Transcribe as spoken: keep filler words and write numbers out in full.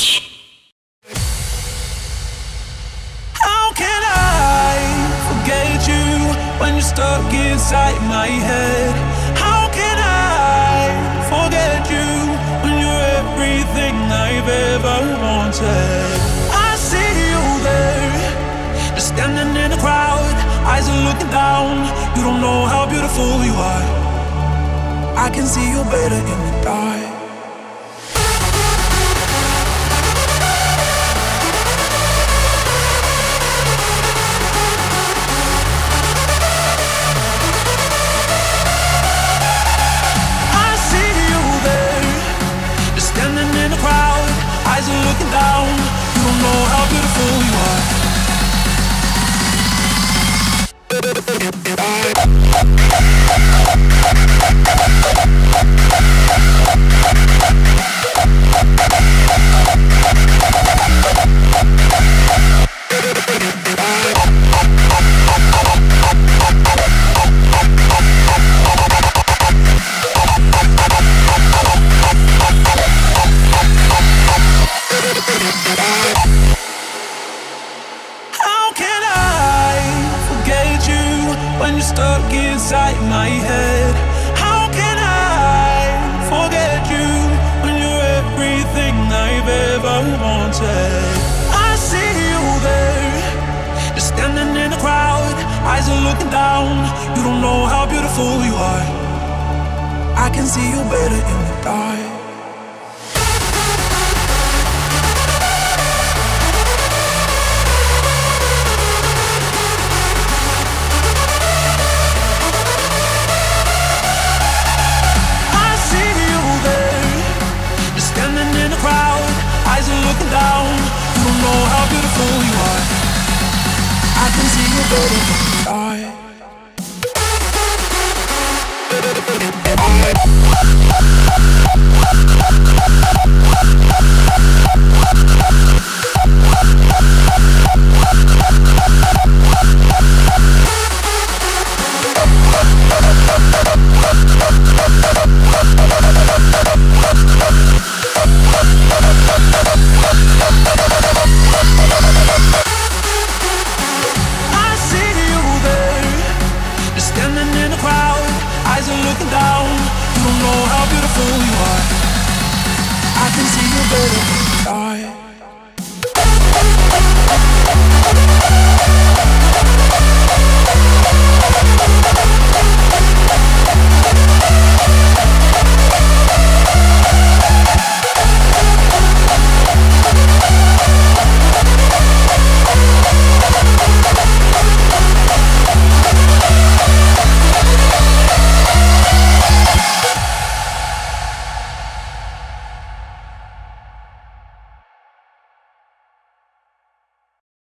Records. How can I forget you when you're stuck inside my head? How can I forget you when you're everything I've ever wanted? I see you there, just standing in the crowd, eyes are looking down. You don't know how beautiful you are. I can see you better in the dark. Eyes are looking down. You don't know how beautiful you are. How can I forget you when you're stuck inside my head? How can I forget you when you're everything I've ever wanted? I see you there, just standing in the crowd, eyes are looking down. You don't know how beautiful you are. I can see you better in the dark. Looking down, you don't know how beautiful you are. I can see you better in the dark. Eyes are looking down. You don't know how beautiful you are. I can see you better.